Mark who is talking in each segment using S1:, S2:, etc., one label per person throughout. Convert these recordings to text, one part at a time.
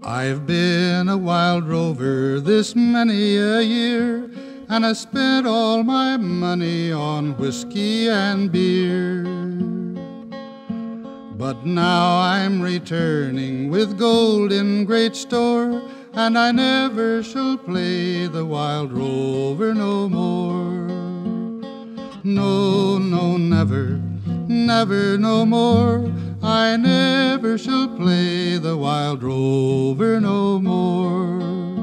S1: I've been a wild rover this many a year, and I spent all my money on whiskey and beer. But now I'm returning with gold in great store, and I never shall play the wild rover no more. No, no, never, never no more. I never shall play the wild rover no more.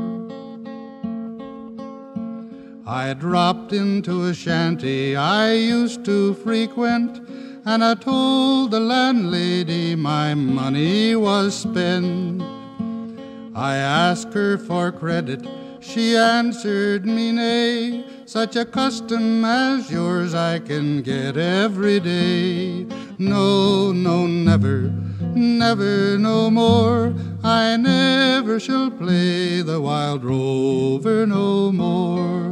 S1: I dropped into a shanty I used to frequent, and I told the landlady my money was spent. I asked her for credit, she answered me nay. Such a custom as yours I can get every day. No, no, never, never no more. I never shall play the wild rover no more.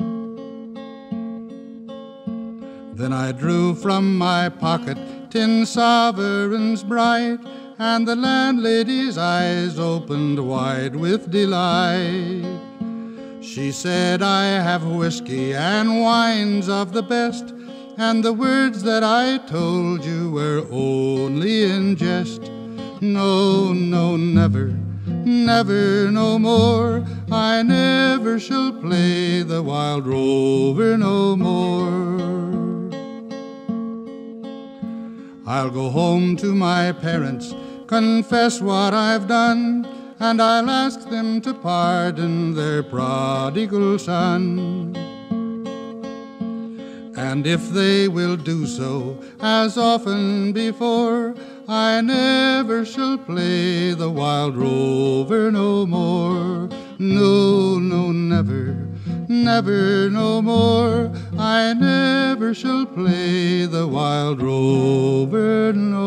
S1: Then I drew from my pocket 10 sovereigns bright, and the landlady's eyes opened wide with delight. She said, I have whiskey and wines of the best, and the words that I told you were only in jest. No, no, never, never no more. I never shall play the wild rover no more. I'll go home to my parents, confess what I've done, and I'll ask them to pardon their prodigal son. And if they will do so, as often before, I never shall play the wild rover no more. No, no, never, never no more. I never shall play the wild rover no more.